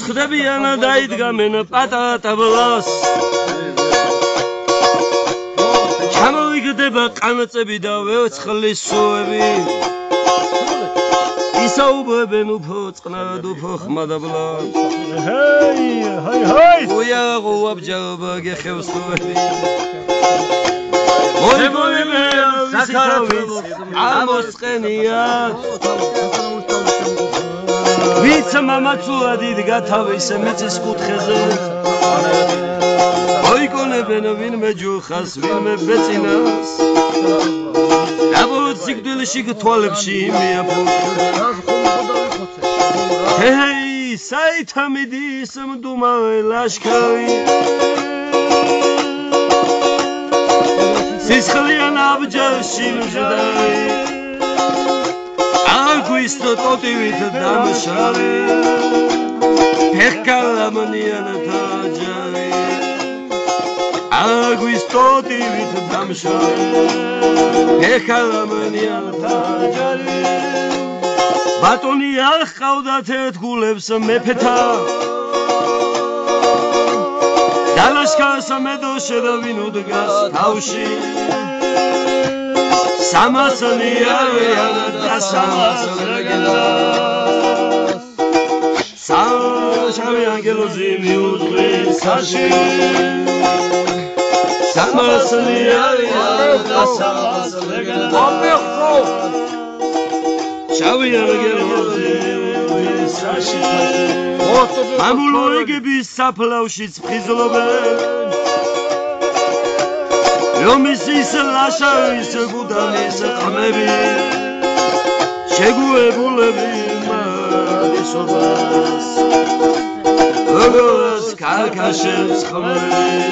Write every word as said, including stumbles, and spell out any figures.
ხვდებიან დაიდგამენ პატატაბლას ჩამოიგდება ყანწები და ვეცხლის სუები ისაუბრებენ უფრო წყნარად უფრო ხმადაბლა ჰეი ჰაი ჰაი უიაღო აბჯობა გეხევს სუები მოიგონებენ საქართველოს ამოსყენია ვიც მამაცურად იდგა თავის მიწის კუთხეზე მოიგონებენ ვინმე ჯუხას ვინმე ბეწინას დაბოლოებით სიკვდილში გთვალებში მიაფუძნებს ჰეი საითამიდის მდუმავე ლაშქარი სისხლიან აბჯარში მჟდარი აგვის ტოტივით დამშავე ფეხკალამნიან თაჯარი აგვის ტოტივით დამშავე ფეხკალამნიან თაჯარი ბატონი არ ჰყავდათ ერთგულებს მეფეთა დალაშქარს მედოშე და ვინ უდგას თავში სამასნი არიან და სამას ლეგენდას სამშავი ანგელოზი მიუძღვის საში სამასნი არიან და სამას ლეგენდას შავი ანგელოზი მიუძღვის საში ამულოიგების საფლავში ფხიზლობენ რომის ლაშავის გუდანის ხმები შეგუებულები მადისობას როგორც კარკაშებს ხმები